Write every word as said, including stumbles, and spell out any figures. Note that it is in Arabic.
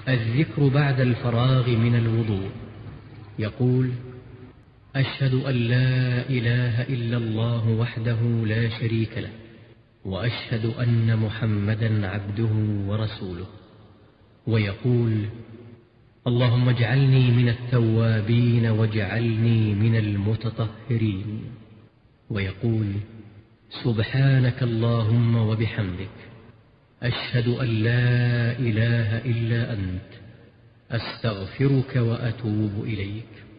الذكر بعد الفراغ من الوضوء. يقول: أشهد أن لا إله إلا الله وحده لا شريك له، وأشهد أن محمدا عبده ورسوله. ويقول: اللهم اجعلني من التوابين واجعلني من المتطهرين. ويقول: سبحانك اللهم وبحمدك، أشهد أن لا إله إلا أنت، أستغفرك وأتوب إليك.